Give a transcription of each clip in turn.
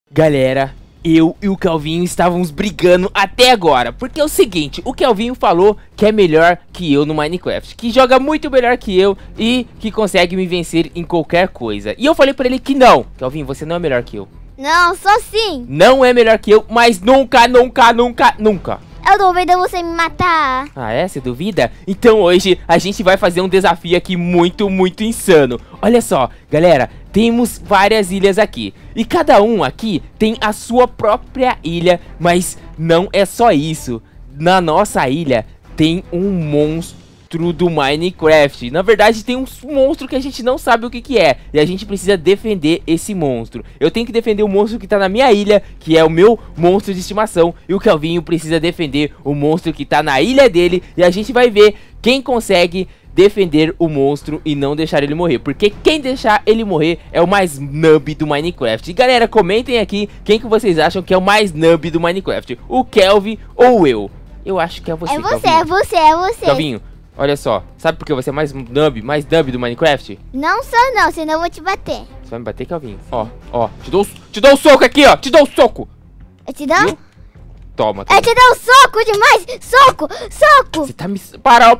Galera, eu e o Kelvinho estávamos brigando até agora. Porque é o seguinte, o Kelvinho falou que é melhor que eu no Minecraft, que joga muito melhor que eu e que consegue me vencer em qualquer coisa. E eu falei pra ele que não. Kelvinho, você não é melhor que eu. Não, sou sim. Não é melhor que eu, mas nunca, nunca, nunca, nunca. Eu duvido você me matar. Ah, é? Você duvida? Então hoje a gente vai fazer um desafio aqui muito insano. Olha só, galera, temos várias ilhas aqui. E cada um aqui tem a sua própria ilha, mas não é só isso. Na nossa ilha tem um monstro do Minecraft. Na verdade tem um monstro que a gente não sabe o que é. E a gente precisa defender esse monstro. Eu tenho que defender o monstro que tá na minha ilha, que é o meu monstro de estimação. E o Kelvinho precisa defender o monstro que tá na ilha dele. E a gente vai ver quem consegue defender o monstro e não deixar ele morrer. Porque quem deixar ele morrer é o mais noob do Minecraft. E galera, comentem aqui quem que vocês acham que é o mais noob do Minecraft. O Kelvin ou eu? Eu acho que é você, Kelvinho. É você. Kelvinho, olha só, sabe por que você é mais noob do Minecraft? Não sou não, senão eu vou te bater. Você vai me bater, Kelvinho? Ó, te dou um soco aqui, ó, te dou um soco. Eu te dou? Viu? Toma. Eu te dou um soco demais, soco. Você tá me... Parou.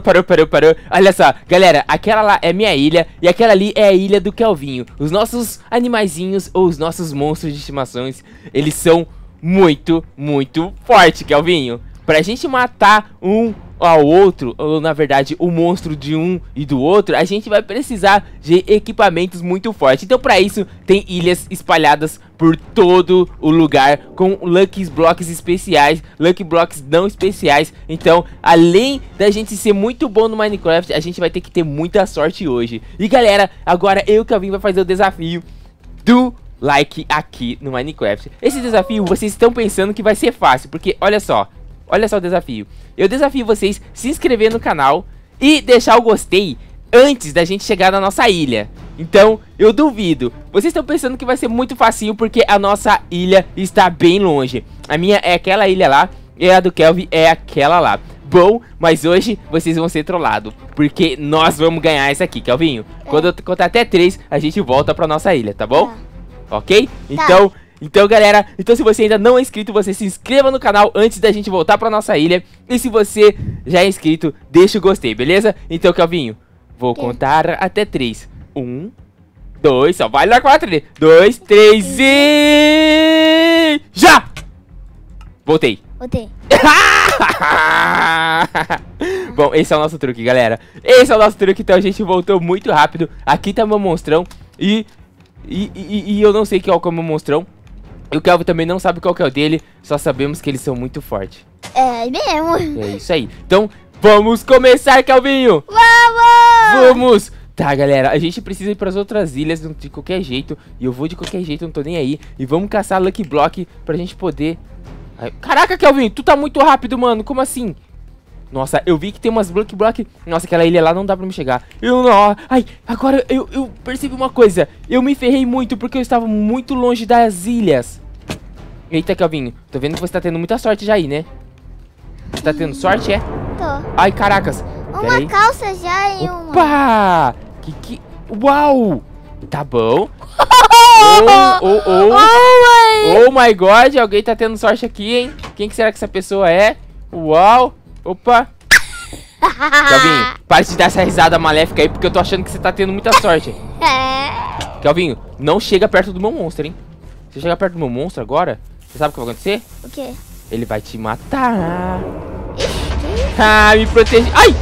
Olha só, galera, aquela lá é minha ilha e aquela ali é a ilha do Kelvinho. Os nossos animaizinhos ou os nossos monstros de estimações, eles são muito fortes, Kelvinho. Pra gente matar um ao outro, ou na verdade o monstro de um e do outro, a gente vai precisar de equipamentos muito fortes. Então pra isso tem ilhas espalhadas por todo o lugar, com Lucky Blocks especiais, Lucky Blocks não especiais. Então além da gente ser muito bom no Minecraft, a gente vai ter que ter muita sorte hoje. E galera, agora eu e o Kelvinho vai fazer o desafio do like aqui no Minecraft. Esse desafio vocês estão pensando que vai ser fácil, porque olha só o desafio. Eu desafio vocês se inscrever no canal e deixar o gostei antes da gente chegar na nossa ilha. Então, eu duvido. Vocês estão pensando que vai ser muito facinho porque a nossa ilha está bem longe. A minha é aquela ilha lá e a do Kelvin é aquela lá. Bom, mas hoje vocês vão ser trollados, porque nós vamos ganhar isso aqui, Kelvinho. Quando eu contar até 3, a gente volta pra nossa ilha, tá bom? Ok? Então, galera, se você ainda não é inscrito, você se inscreva no canal antes da gente voltar pra nossa ilha. E se você já é inscrito, deixa o gostei, beleza? Então, Kelvinho, vou contar até 3. 1, 2, só vai lá 4 ali. 2, 3 e... já! Voltei. Bom, esse é o nosso truque, galera. Esse é o nosso truque, então a gente voltou muito rápido. Aqui tá meu monstrão e eu não sei qual que é o meu monstrão. E o Kelvin também não sabe qual que é o dele. Só sabemos que eles são muito fortes. É mesmo. É isso aí. Então, vamos começar, Kelvinho. Vamos. Tá, galera, a gente precisa ir pras outras ilhas de qualquer jeito. E eu vou de qualquer jeito, não tô nem aí. E vamos caçar Lucky Block pra gente poder... Caraca, Kelvin, tu tá muito rápido, mano. Como assim? Nossa, eu vi que tem umas Lucky Block. Nossa, aquela ilha lá não dá pra me chegar. Ai, agora eu percebi uma coisa. Eu me ferrei muito porque eu estava muito longe das ilhas. Eita, Kelvinho, tô vendo que você tá tendo muita sorte já aí, né? Você tá tendo sorte, é? Tô. Ai, caracas. Uma calça já e uma... Opa! Uau! Tá bom. Oh my god, alguém tá tendo sorte aqui, hein? Quem que será que essa pessoa é? Uau! Opa! Kelvinho, para de dar essa risada maléfica aí, porque eu tô achando que você tá tendo muita sorte. Kelvinho, não chega perto do meu monstro, hein? Se chegar perto do meu monstro agora, você sabe o que vai acontecer? O quê? Ele vai te matar. Me protege. Ai!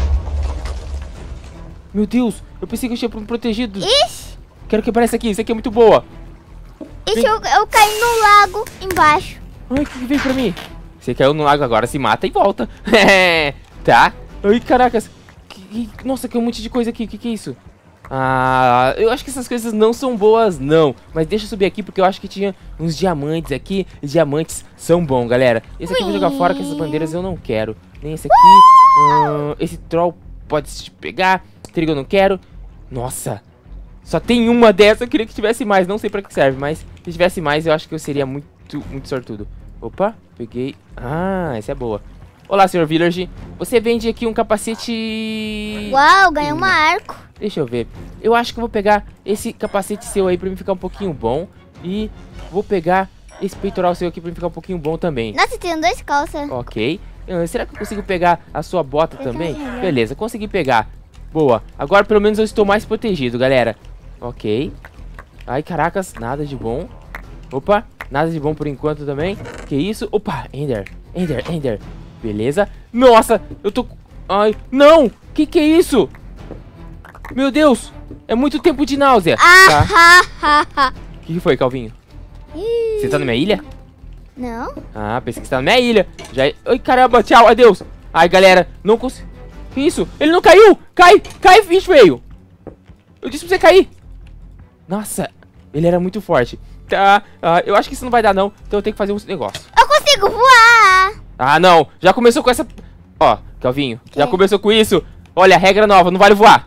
Meu Deus, eu pensei que eu tinha me protegido. Ixi! Quero quebrar essa aqui, isso aqui é muito boa. Ixi, eu caí no lago embaixo. Ai, o que veio pra mim? Você caiu no lago agora, se mata e volta. Tá? Ai, caracas. Nossa, que um monte de coisa aqui. O que é isso? Eu acho que essas coisas não são boas, não. Mas deixa eu subir aqui, porque eu acho que tinha uns diamantes aqui. E diamantes são bons, galera. Esse aqui eu vou jogar fora, que essas bandeiras eu não quero. Nem esse aqui. Esse troll pode se pegar. Trigo eu não quero. Nossa. Só tem uma dessa, eu queria que tivesse mais. Não sei pra que serve, mas se tivesse mais, eu acho que eu seria muito sortudo. Opa, peguei. Essa é boa. Olá, senhor Village. Você vende aqui um capacete... Uau, ganhei um arco. Deixa eu ver. Eu acho que eu vou pegar esse capacete seu aí pra me ficar um pouquinho bom. E vou pegar esse peitoral seu aqui pra ficar um pouquinho bom também. Nossa, tem 2 calças. Ok. Será que eu consigo pegar a sua bota Eu também? também. Beleza, consegui pegar. Boa. Agora pelo menos eu estou mais protegido, galera. Ok. Ai, caracas, nada de bom. Opa, nada de bom por enquanto também. Que isso? Opa, Ender. Beleza. Nossa, eu tô... Ai, não! Que é isso? Meu Deus! É muito tempo de náusea. Tá. O que foi, Calvinho? Você tá na minha ilha? Não. Ah, pensei que você tá na minha ilha. Já... Ai, caramba, tchau, adeus. Ai, galera, não consigo... Que isso? Ele não caiu! Cai, bicho feio! Eu disse pra você cair. Nossa, ele era muito forte. Tá, eu acho que isso não vai dar não. Então eu tenho que fazer um negócio. Eu consigo voar. Ah, não. Já começou com essa... Ó, Calvinho, já começou com isso. Olha, regra nova, não vale voar.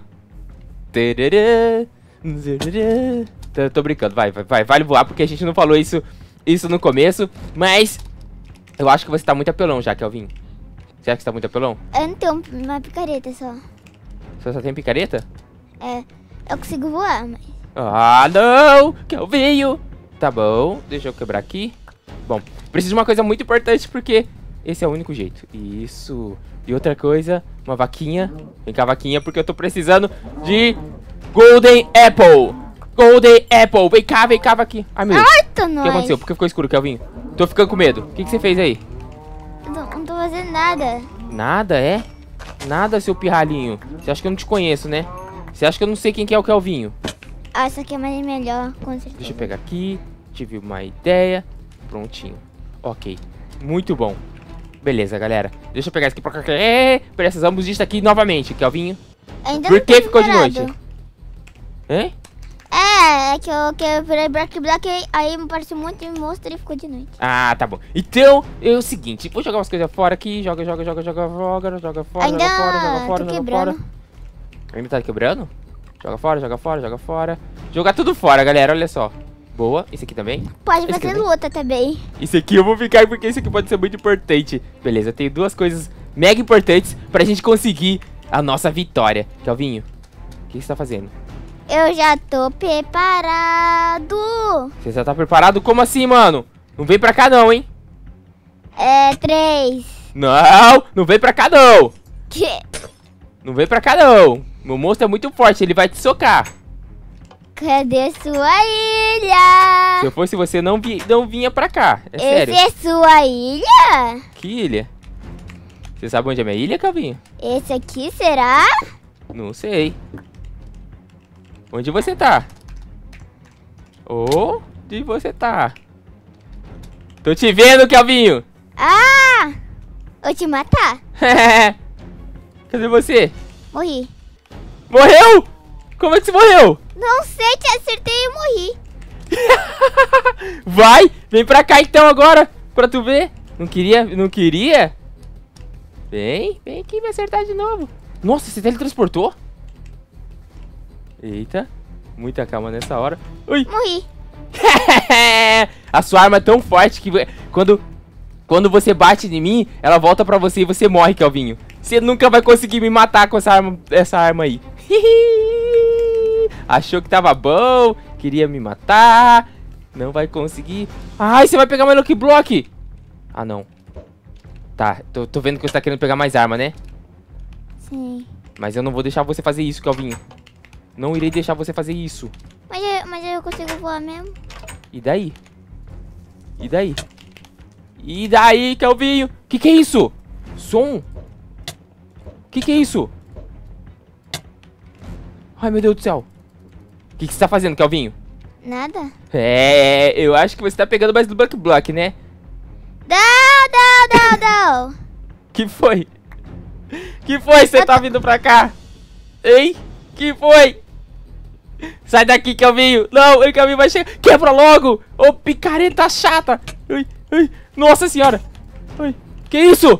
Tô brincando, vale voar, porque a gente não falou isso no começo. Mas eu acho que você tá muito apelão já, Calvinho. Você acha que você tá muito apelão? Eu não tenho uma picareta só. Você só tem picareta? É, eu consigo voar, mas... Ah, não! Calvinho! Tá bom, deixa eu quebrar aqui. Bom, preciso de uma coisa muito importante, porque esse é o único jeito. Isso. E outra coisa, uma vaquinha. Vem cá, vaquinha, porque eu tô precisando de Golden Apple. Golden Apple. Vem cá, vaquinha. Ai, meu Deus. Ai, tô O que aconteceu? Por que ficou escuro, Calvinho? Tô ficando com medo. O que você fez aí? Não tô fazendo nada. Nada, é? Nada, seu pirralhinho. Você acha que eu não te conheço, né? Você acha que eu não sei quem que é o Calvinho? Ah, essa aqui é mais melhor, com certeza. Deixa eu pegar aqui. Tive uma ideia. Prontinho. Ok. Muito bom. Beleza, galera. Deixa eu pegar isso aqui pra cá. Precisamos disso aqui novamente, Calvinho. Ainda Por não que tô ficou de preparado. noite? Hein? É que eu quebrei Black, aí me pareceu um monte de monstro e ficou de noite. Ah, tá bom. Então, é o seguinte. Vou jogar umas coisas fora aqui. Joga fora, Ainda joga fora. tô quebrando. Ainda tá quebrando? Joga fora. Jogar tudo fora, galera. Olha só. Boa. Esse aqui também. Pode Esse fazer aqui luta também. Esse aqui eu vou ficar porque esse aqui pode ser muito importante. Beleza, tem duas coisas mega importantes pra gente conseguir a nossa vitória. Calvinho, o que você tá fazendo? Eu já tô preparado. Você já tá preparado? Como assim, mano? Não vem pra cá não, hein? É 3. Não vem pra cá não. Que? Não vem pra cá não. Meu monstro é muito forte, ele vai te socar. Cadê sua ilha? Se eu fosse você, não vinha pra cá. É sério. Esse é sua ilha? Que ilha? Você sabe onde é minha ilha, Calvinho? Esse aqui será? Não sei. Onde você tá? Onde você tá? Tô te vendo, Calvinho. Ah! Vou te matar. Cadê você? Morri. Morreu? Como é que você morreu? Não sei, te acertei e morri. Vem pra cá então agora, pra tu ver. Não queria? Vem aqui me acertar de novo. Nossa, você teletransportou? Eita, muita calma nessa hora. Ui. Morri. A sua arma é tão forte que quando você bate em mim, ela volta pra você e você morre, Calvinho. Você nunca vai conseguir me matar com essa arma aí. Achou que tava bom, queria me matar. Não vai conseguir. Ai, você vai pegar meu Lucky Block. Ah, não. Tá, tô vendo que você tá querendo pegar mais arma, né? Sim. Mas eu não vou deixar você fazer isso, Calvinho. Não irei deixar você fazer isso. Mas eu consigo voar mesmo? E daí? E daí, Calvinho? Que é isso? Som? Que é isso? Ai, meu Deus do céu. O que você tá fazendo, Calvinho? Nada. Eu acho que você tá pegando mais do Lucky Block, né? Não. Que foi? Você tá vindo pra cá? Hein? Que foi? Sai daqui, Calvinho. Não, o Calvinho vai chegar. Quebra logo. Ô, picareta chata. Ai. Nossa senhora. Ai. Que isso?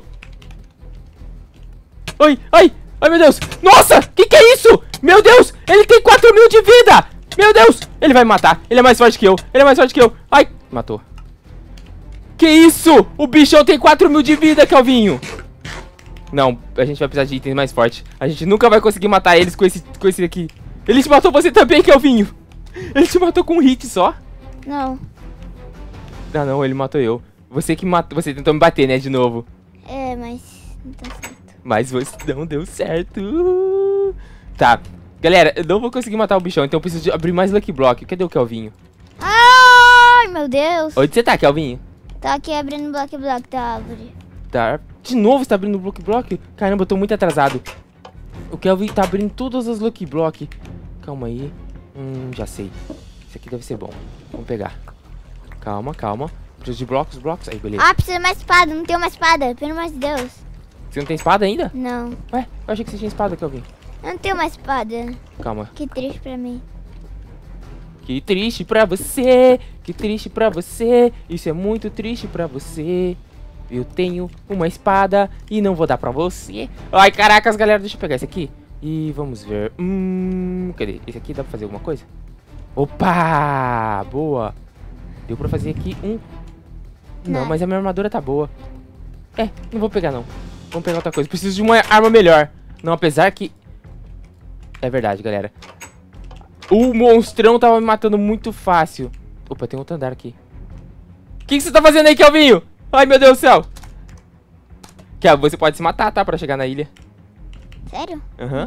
Ai, meu Deus. Nossa, que é isso? Meu Deus, ele tem 4.000 de vida. Meu Deus, ele vai me matar. Ele é mais forte que eu. Ai, matou. Que isso? O bichão tem 4.000 de vida, Calvinho. Não, a gente vai precisar de itens mais fortes. A gente nunca vai conseguir matar eles com esse aqui. Ele te matou você também, Calvinho. Ele te matou com um hit só. Não. Ah, não, ele matou eu. Você que matou. Você tentou me bater, né, de novo. É, mas não tá certo. Mas você não deu certo. Tá. Galera, eu não vou conseguir matar o bichão, então eu preciso de abrir mais Lucky Block. Cadê o Kelvinho? Ai, meu Deus. Onde você tá, Kelvinho? Tá aqui abrindo bloco da árvore. Tá. De novo você tá abrindo o Lucky Block? Caramba, eu tô muito atrasado. O Kelvin tá abrindo todas as Lucky Block. Calma aí. Já sei. Esse aqui deve ser bom. Vamos pegar. Calma, calma. Preciso de blocos. Aí, beleza. Ah, precisa de mais espada. Não tem uma espada. Pelo amor de Deus. Você não tem espada ainda? Não. Ué, eu achei que você tinha espada, Kelvin. Eu não tenho uma espada. Calma. Que triste pra mim. Que triste pra você. Que triste pra você. Isso é muito triste pra você. Eu tenho uma espada e não vou dar pra você. Ai, caracas, galera. Deixa eu pegar esse aqui. E vamos ver. Cadê? Esse aqui dá pra fazer alguma coisa? Opa! Boa. Deu pra fazer aqui um... Não, mas a minha armadura tá boa. Não vou pegar, não. Vamos pegar outra coisa. Preciso de uma arma melhor. Não, apesar que... É verdade, galera. O monstrão tava me matando muito fácil. Opa, tem outro andar aqui. O que você tá fazendo aí, Kelvinho? Ai, meu Deus do céu. Kel, você pode se matar, tá? Pra chegar na ilha. Sério? Aham.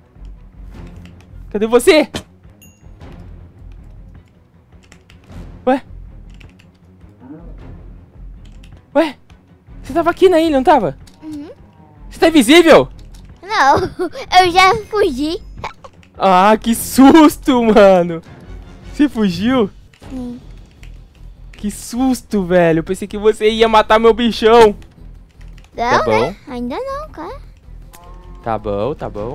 Cadê você? Ué? Você tava aqui na ilha, não tava? Uhum. Você tá invisível? Não, eu já fugi. Ah, que susto, mano. Você fugiu? Sim. Que susto, velho. Eu pensei que você ia matar meu bichão. Não, Tá bom. né? Ainda não, cara. Tá bom, tá bom.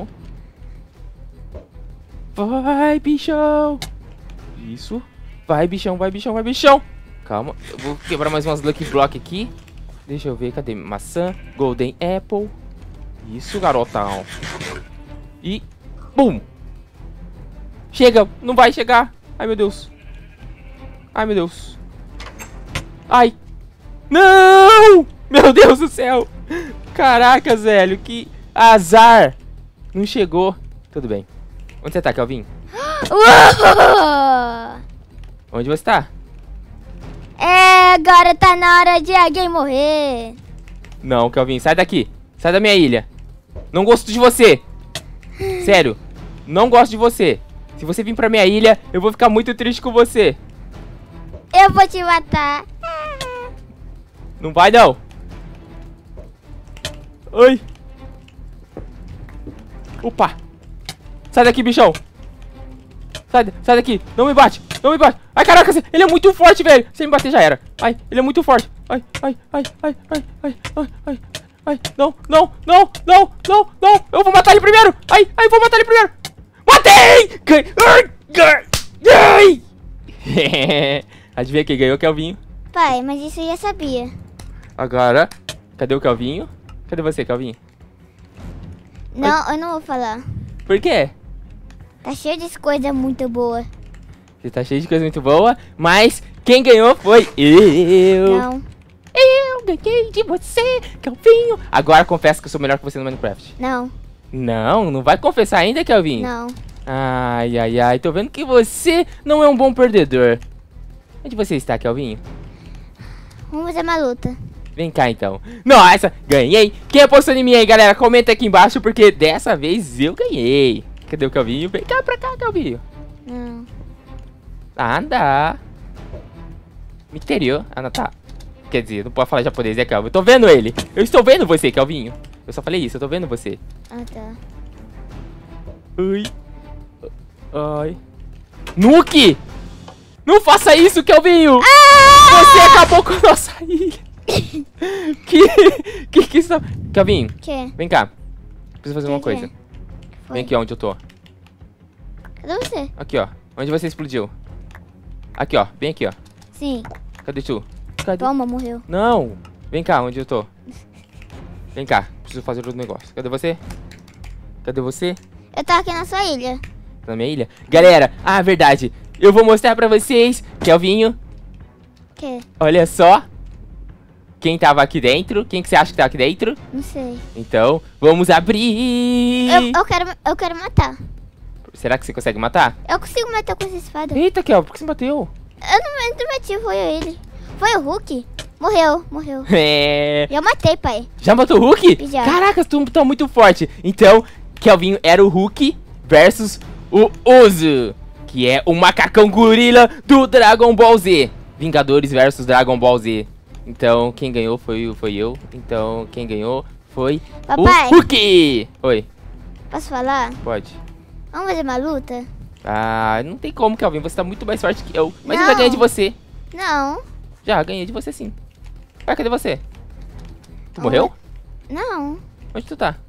Vai, bichão. Isso. Vai, bichão, vai, bichão, vai, bichão. Calma, eu vou quebrar mais umas Lucky Block aqui. Deixa eu ver, cadê? Maçã, Golden Apple. Isso, garotão. E... Bum! Chega, não vai chegar. Ai, meu Deus. Ai, meu Deus. Ai. Não! Meu Deus do céu. Caracas, velho, que azar. Não chegou. Tudo bem. Onde você tá, Kelvin? Onde você tá? Agora tá na hora de alguém morrer. Não, Kelvin, sai daqui. Sai da minha ilha. Não gosto de você. Sério, não gosto de você. Se você vir pra minha ilha, eu vou ficar muito triste com você. Eu vou te matar. Não vai, não. Oi. Opa. Sai daqui, bichão. Sai daqui. Não me bate. Não me bate. Ai, caraca, ele é muito forte, velho. Se ele me bater, já era. Ai, ele é muito forte. Ai. Não. Eu vou matar ele primeiro. Ai, vou matar ele primeiro. Matei! Ai. Adivinha quem ganhou, Kelvinho? Pai, mas isso eu já sabia. Agora, cadê o Kelvinho? Cadê você, Kelvinho? Não, eu não vou falar. Por quê? Tá cheio de coisa muito boa. Você tá cheio de coisa muito boa, mas quem ganhou foi eu. Não. Eu ganhei de você, Kelvinho. Agora confesso que eu sou melhor que você no Minecraft. Não. Não vai confessar ainda, Kelvinho? Não. Ai, tô vendo que você não é um bom perdedor. Onde você está, Kelvinho? Vamos fazer uma luta. Vem cá, então. Nossa, ganhei. Quem apostou em mim aí, galera? Comenta aqui embaixo, porque dessa vez eu ganhei. Cadê o Kelvinho? Vem cá pra cá, Kelvinho. Não. Anda. Misterio. Anda, tá. Quer dizer, não pode falar japonês, né, Kelvin? Eu tô vendo ele. Eu estou vendo você, Kelvinho. Eu só falei isso, eu tô vendo você. Ah, tá. Ai. Nuke! Não faça isso, Kelvinho! Você acabou com a nossa ilha. que isso tá... Kelvinho, Que? vem cá. Preciso fazer uma Que coisa. Foi? Vem aqui onde eu tô. Cadê você? Aqui, ó. Onde você explodiu? Aqui, ó. Bem aqui, ó. Sim. Cadê tu? Cadê? Toma, morreu. Não. Vem cá, onde eu tô. Vem cá. Preciso fazer outro negócio. Cadê você? Cadê você? Eu tô aqui na sua ilha. Tá na minha ilha? Galera, verdade. Eu vou mostrar pra vocês, Kelvinho. Que? Olha só. Quem tava aqui dentro. Quem que você acha que tá aqui dentro? Não sei. Então, vamos abrir. Eu quero matar. Será que você consegue matar? Eu consigo matar com essa espada. Eita, Kel, por que você bateu? Eu não meti, foi ele. Foi o Hulk? Morreu. É... Eu matei, pai. Já matou o Hulk? Já. Caraca, tu tá muito forte. Então, Kelvinho era o Hulk versus o Uso, que é o macacão gorila do Dragon Ball Z. Vingadores versus Dragon Ball Z. Então, quem ganhou foi eu. Então, quem ganhou foi Papai. o Hulk. Oi, Posso falar? pode. Vamos fazer uma luta? Ah, não tem como, Kelvin. Você tá muito mais forte que eu. Mas eu já Não. ganhei de você. Não. Já ganhei de você, sim. Ué, cadê você? Tu morreu? Não. Onde tu tá?